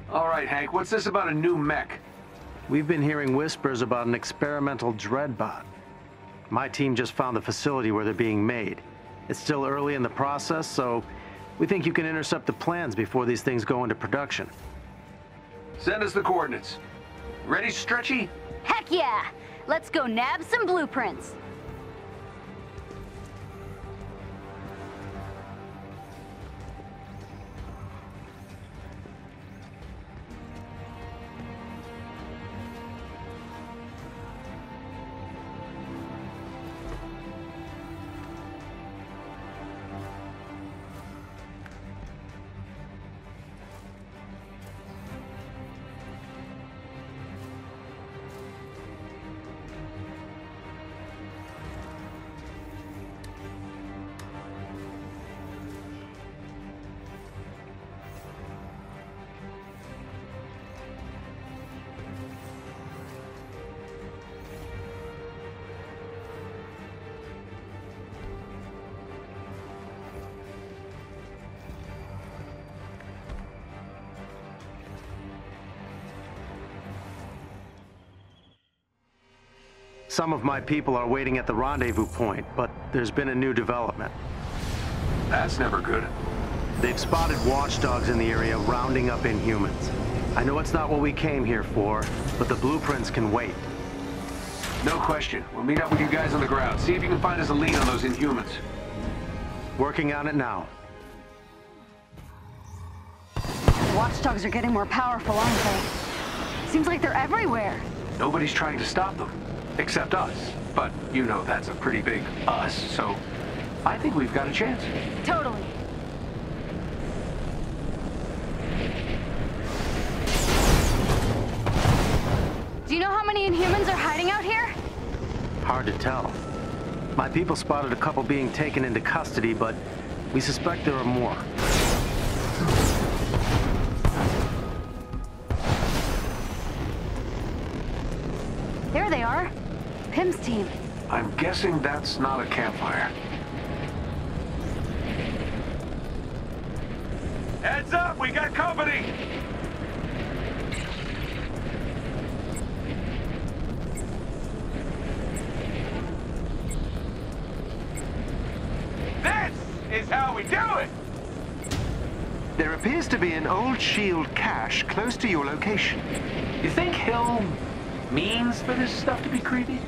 All right, Hank, what's this about a new mech? We've been hearing whispers about an experimental dreadbot. My team just found the facility where they're being made. It's still early in the process, so we think you can intercept the plans before these things go into production. Send us the coordinates. Ready, Stretchy? Heck yeah! Let's go nab some blueprints. Some of my people are waiting at the rendezvous point, but there's been a new development. That's never good. They've spotted watchdogs in the area rounding up Inhumans. I know it's not what we came here for, but the blueprints can wait. No question. We'll meet up with you guys on the ground. See if you can find us a lead on those Inhumans. Working on it now. The watchdogs are getting more powerful, aren't they? Seems like they're everywhere. Nobody's trying to stop them. Except us. But you know that's a pretty big us, so I think we've got a chance. Totally. Do you know how many Inhumans are hiding out here? Hard to tell. My people spotted a couple being taken into custody, but we suspect there are more. There they are. Pim's team. I'm guessing that's not a campfire. Heads up, we got company! This is how we do it! There appears to be an old shield cache close to your location. You think Hill means for this stuff to be creepy?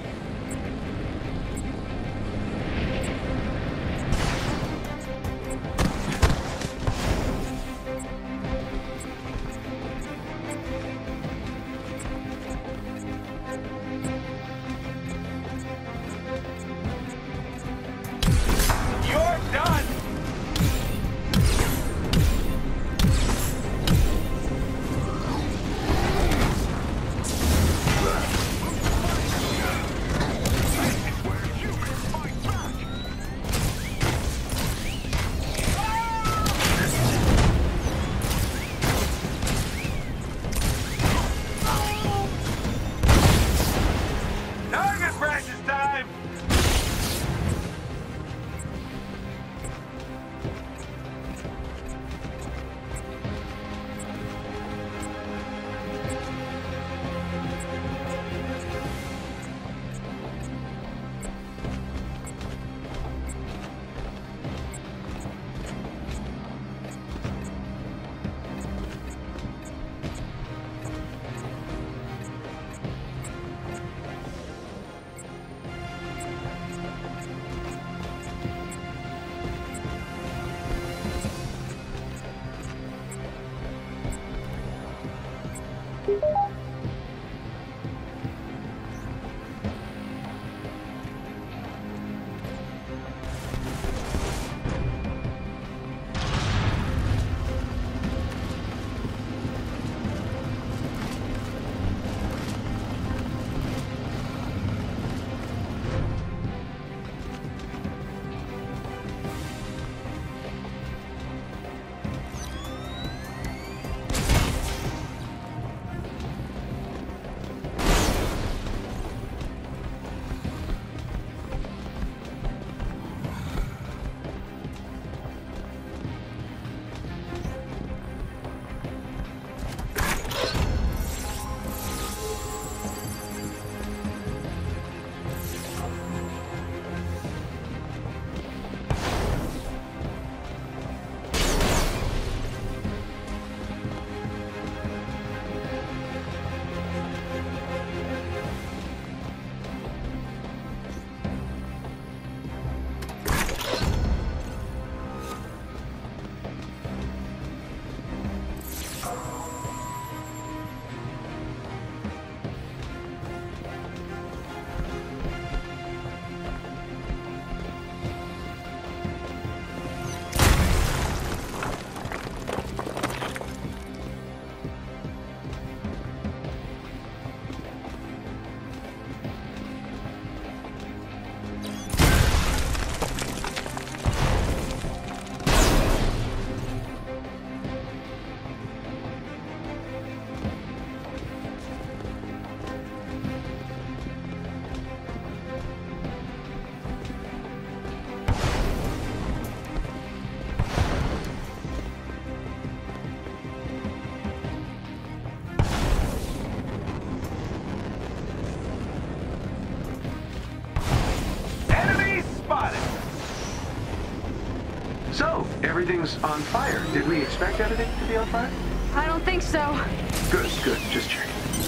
everything's on fire. Did we expect everything to be on fire? I don't think so. Good, good. Just checking.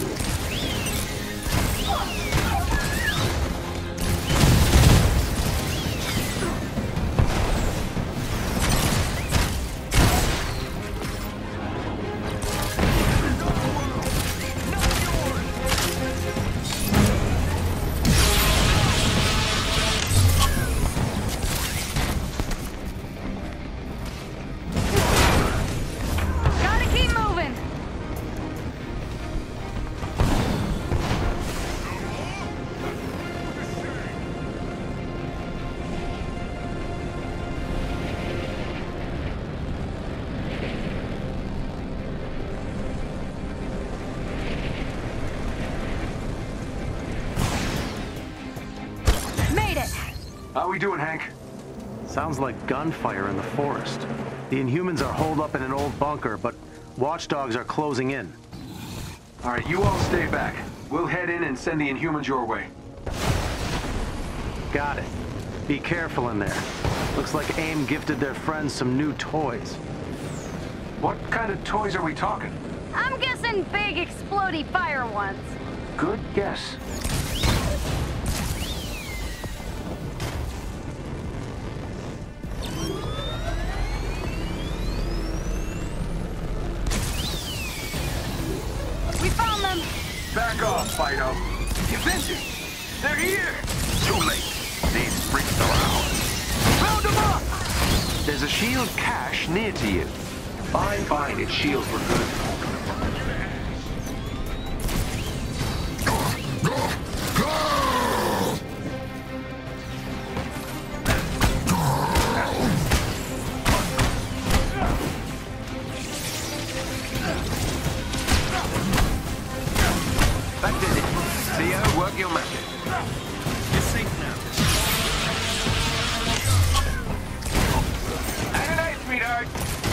Gotta keep moving. Made it. How we doing, Hank? Sounds like gunfire in the forest. The Inhumans are holed up in an old bunker, but watchdogs are closing in. All right, you all stay back. We'll head in and send the Inhumans your way. Got it. Be careful in there. Looks like AIM gifted their friends some new toys. What kind of toys are we talking? I'm guessing big explodey fire ones. Good guess. We found them. Back off, Fido. Avengers! They're here! Too late. These freaks are out. Round them up! There's a shield cache near to you. Fine, if shields were good. That did it. Theo, work your magic. You're safe now. Have a night, sweetheart.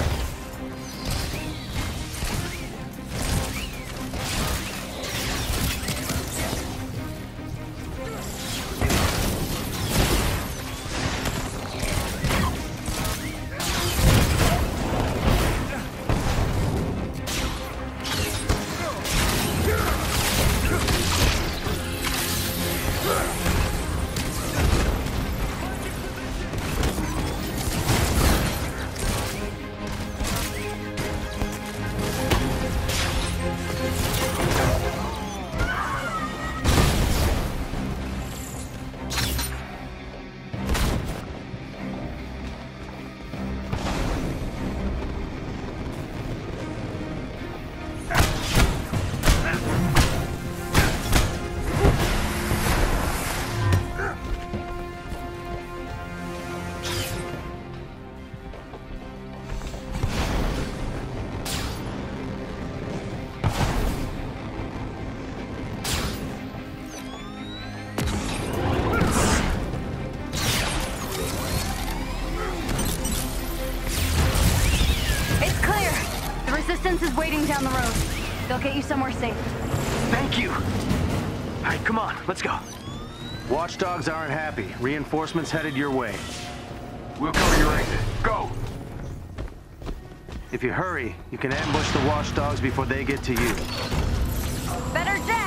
Resistance is waiting down the road. They'll get you somewhere safe. Thank you! Alright, come on, let's go. Watchdogs aren't happy. Reinforcements headed your way. We'll cover your exit. Go! If you hurry, you can ambush the watchdogs before they get to you. Better jet!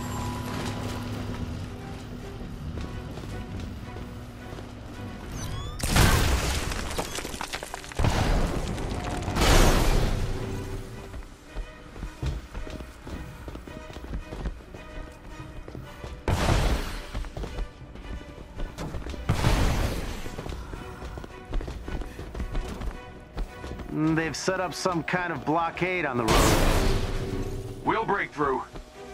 They've set up some kind of blockade on the road. We'll break through.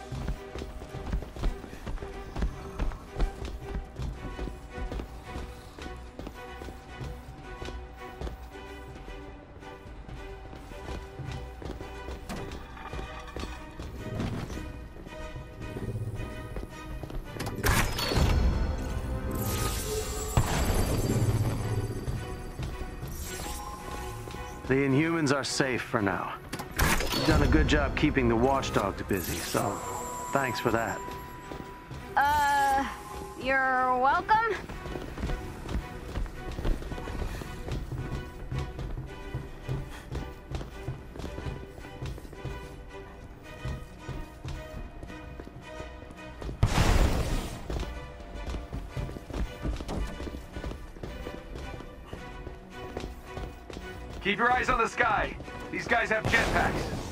The Inhumans are safe for now. You've done a good job keeping the watchdogs busy, so thanks for that. You're welcome? Keep your eyes on the sky. These guys have jetpacks.